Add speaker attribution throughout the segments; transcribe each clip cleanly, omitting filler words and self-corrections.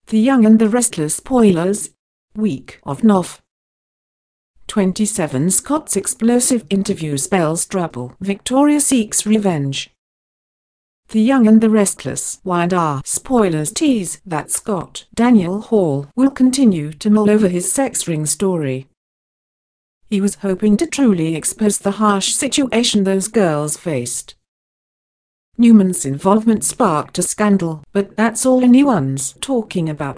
Speaker 1: The Young and the Restless spoilers. Week of Nov. 27 Scott's explosive interview spells trouble. Victoria seeks revenge. The Young and the Restless (YR) spoilers tease that Scott Daniel Hall will continue to mull over his sex ring story. He was hoping to truly expose the harsh situation those girls faced. Newman's involvement sparked a scandal, but that's all anyone's talking about.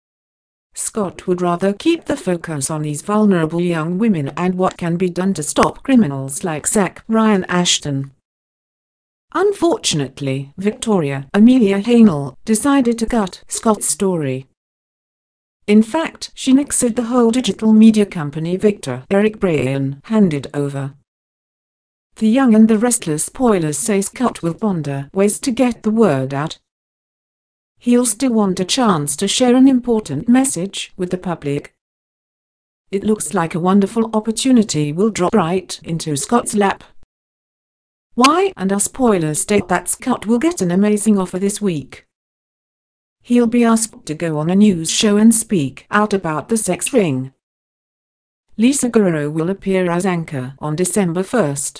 Speaker 1: Scott would rather keep the focus on these vulnerable young women and what can be done to stop criminals like Zach Ryan Ashton. Unfortunately, Victoria Amelia Haynell decided to cut Scott's story. In fact, she nixed the whole digital media company Victor Eric Bryan handed over. The Young and the Restless spoilers say Scott will ponder ways to get the word out. He'll still want a chance to share an important message with the public. It looks like a wonderful opportunity will drop right into Scott's lap. Why? And our spoilers state that Scott will get an amazing offer this week. He'll be asked to go on a news show and speak out about the sex ring. Lisa Guerrero will appear as anchor on December 1st.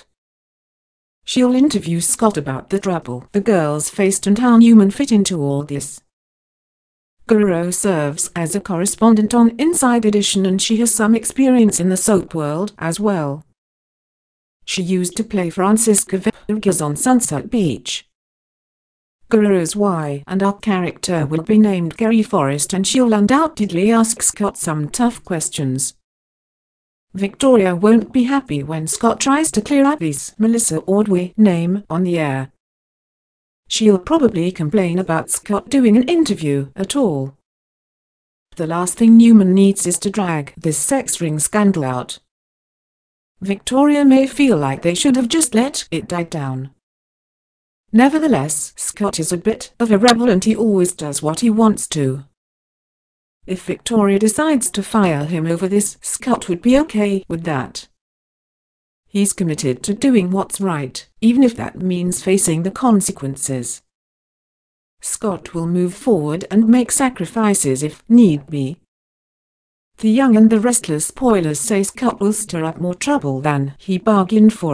Speaker 1: She'll interview Scott about the trouble the girls faced and how Newman fit into all this. Guerrero serves as a correspondent on Inside Edition and she has some experience in the soap world as well. She used to play Francisca Vegas on Sunset Beach. Guerrero's Y&R character will be named Gary Forrest and she'll undoubtedly ask Scott some tough questions. Victoria won't be happy when Scott tries to clear Abby's Melissa Ordway name on the air. She'll probably complain about Scott doing an interview at all. The last thing Newman needs is to drag this sex ring scandal out. Victoria may feel like they should have just let it die down. Nevertheless, Scott is a bit of a rebel and he always does what he wants to. If Victoria decides to fire him over this, Scott would be okay with that. He's committed to doing what's right, even if that means facing the consequences. Scott will move forward and make sacrifices if need be. The Young and the Restless spoilers say Scott will stir up more trouble than he bargained for.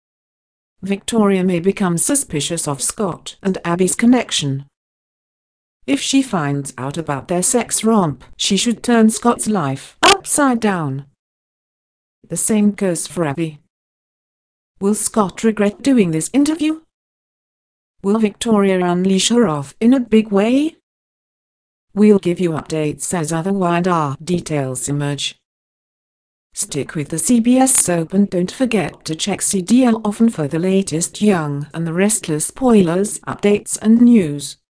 Speaker 1: Victoria may become suspicious of Scott and Abby's connection. If she finds out about their sex romp, she should turn Scott's life upside down. The same goes for Abby. Will Scott regret doing this interview? Will Victoria unleash her wrath in a big way? We'll give you updates as other Y&R details emerge. Stick with the CBS soap and don't forget to check CDL often for the latest Young and the Restless spoilers, updates and news.